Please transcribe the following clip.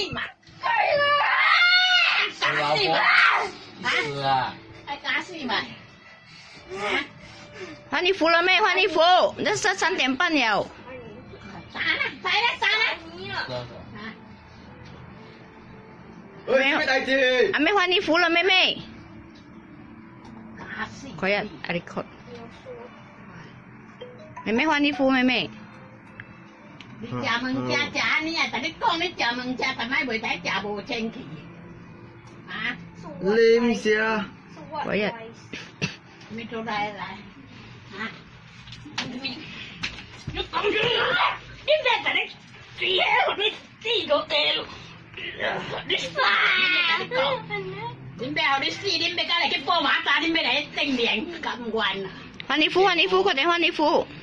嘛？打死嘛！ 是啊。 还打死嘛？啊！ 换衣服了没？换衣服，那是3点半了。 啥了？来了，啥了？ 没有， 还没换衣服了，妹妹。 打死！ 快呀，阿里克。妹妹换衣服，妹妹。 你食饭食你啊！但你讲你食饭食，但咪袂使食无清气。啊？ 啉下。 快呀。 咪做来。啊？你讲你咩但你知啊？你知個嘅。你傻！你咩？你死！你咩？家嚟去波馬扎？你咩嚟正面咁運啊？ 换衣服，快点换衣服。